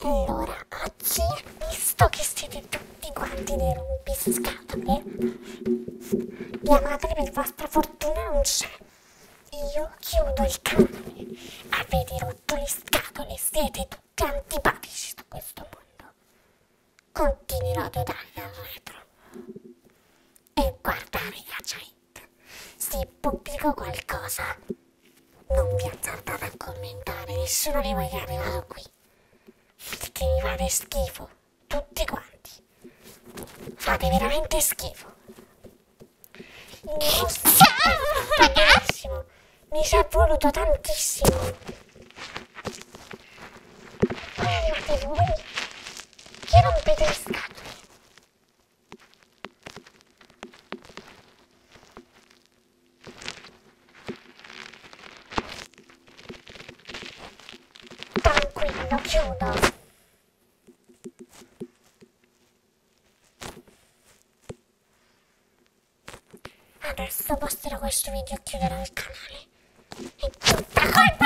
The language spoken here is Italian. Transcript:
Allora, oggi, visto che siete tutti quanti dei rompiscatole, mia madre per vostra fortuna non c'è. Io chiudo il canale. Avete rotto le scatole, siete tutti antipatici su questo mondo. Continuerò ad darvi al retro e guardare la chat. Se pubblico qualcosa, non vi azzardate a commentare, nessuno di voi è arrivato qui. Perché mi fate schifo, tutti quanti. Fate veramente schifo. Benissimo, mi ci è voluto tantissimo. Poi arrivate voi che rompete le scatole. Tranquillo, chiudo. Adesso posterò questo video e chiuderò il canale. È tutta colpa